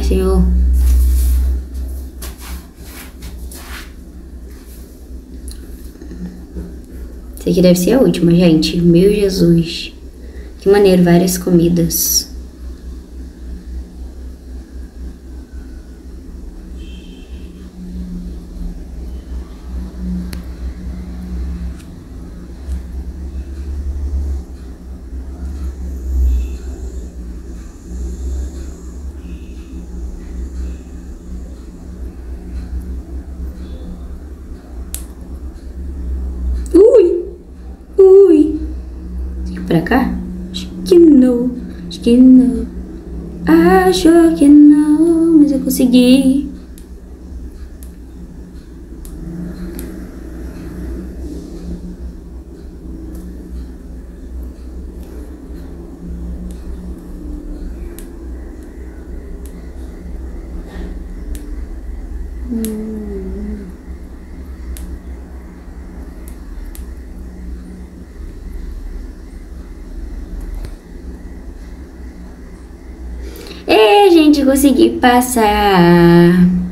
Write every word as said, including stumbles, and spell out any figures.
Senhor. Essa aqui deve ser a última, gente. Meu Jesus. Que maneiro, várias comidas. Pra cá? Acho que não. Acho que não. Acho que não. Mas eu consegui. Hum. E, gente, consegui passar.